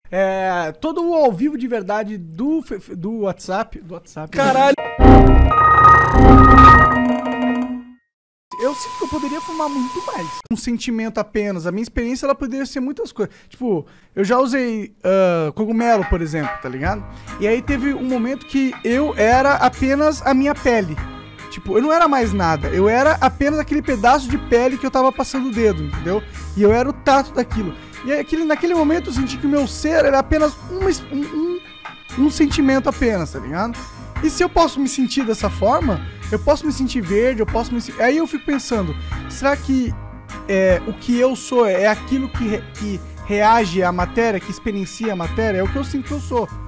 Todo o ao vivo de verdade do WhatsApp. Do WhatsApp. Caralho. Eu sinto que eu poderia fumar muito mais. Um sentimento apenas. A minha experiência, ela poderia ser muitas coisas. Tipo, eu já usei cogumelo, por exemplo, tá ligado? E aí teve um momento que eu era apenas a minha pele. Tipo, eu não era mais nada. Eu era apenas aquele pedaço de pele que eu tava passando o dedo, entendeu? E eu era o tato daquilo. E aí, naquele momento eu senti que o meu ser era apenas um sentimento apenas, tá ligado? E se eu posso me sentir dessa forma, eu posso me sentir verde, eu posso me sentir... Aí eu fico pensando, será que o que eu sou é aquilo que reage à matéria, que experiencia a matéria? É o que eu sinto que eu sou.